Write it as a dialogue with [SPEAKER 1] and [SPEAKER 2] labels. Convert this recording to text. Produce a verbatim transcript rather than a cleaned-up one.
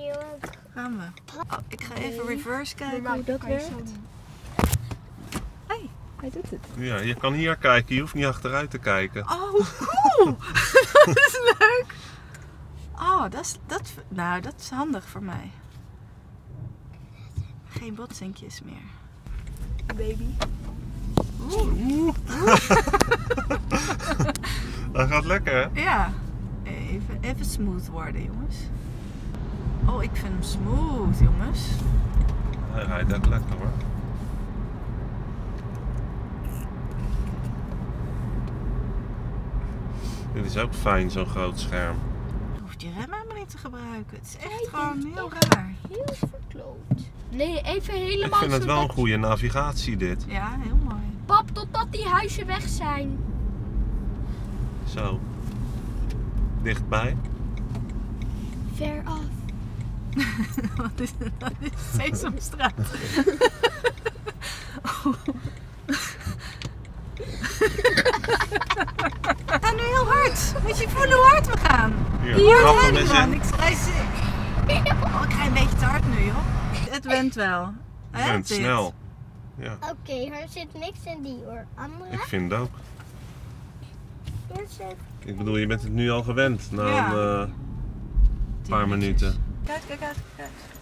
[SPEAKER 1] ook.
[SPEAKER 2] Gaan we. Oh, ik ga even reverse kijken hoe dat werkt. Hey, hij doet het.
[SPEAKER 3] Ja, je kan hier kijken, je hoeft niet achteruit te kijken.
[SPEAKER 2] Oh, cool! Dat is leuk! Oh, dat is, dat, nou, dat is handig voor mij. Geen botsinkjes meer. Baby.
[SPEAKER 3] Oeh. Dat gaat lekker, hè?
[SPEAKER 2] Ja. Even, even smooth worden, jongens. Oh, ik vind hem smooth, jongens.
[SPEAKER 3] Hij rijdt echt lekker, hoor. Dit is ook fijn, zo'n groot scherm.
[SPEAKER 2] Je hoeft je rem helemaal niet te gebruiken. Het is echt
[SPEAKER 1] Kijk,
[SPEAKER 2] gewoon
[SPEAKER 1] dit is
[SPEAKER 2] heel
[SPEAKER 1] echt
[SPEAKER 2] raar.
[SPEAKER 1] Heel verkloot. Nee, even helemaal
[SPEAKER 3] Ik vind het wel een
[SPEAKER 1] zodat-
[SPEAKER 3] goede navigatie, dit.
[SPEAKER 2] Ja, heel mooi.
[SPEAKER 1] Pap, totdat die huizen weg zijn.
[SPEAKER 3] Zo. Dichtbij.
[SPEAKER 1] Ver af.
[SPEAKER 2] Wat is het? Dat is Sesamstraat. Oh. We gaan nu heel hard. Moet je voelen hoe hard we gaan.
[SPEAKER 3] Hier,
[SPEAKER 2] Hier
[SPEAKER 3] trap hem
[SPEAKER 2] rennen,
[SPEAKER 3] eens
[SPEAKER 2] man.
[SPEAKER 3] in.
[SPEAKER 2] Ik schrijf ze. Oh, ik ga een beetje te hard nu, joh. Het went wel.
[SPEAKER 3] Je
[SPEAKER 2] Hè,
[SPEAKER 3] bent
[SPEAKER 2] dit?
[SPEAKER 3] snel. Ja,
[SPEAKER 1] Oké, er zit niks in die hoor. Andere?
[SPEAKER 3] ik vind het ook.
[SPEAKER 1] Er zit...
[SPEAKER 3] Ik bedoel, je bent het nu al gewend na
[SPEAKER 2] Ja.
[SPEAKER 3] een uh,
[SPEAKER 2] Tien
[SPEAKER 3] paar
[SPEAKER 2] minuutjes.
[SPEAKER 3] minuten.
[SPEAKER 2] Kijk, kijk, kijk, kijk.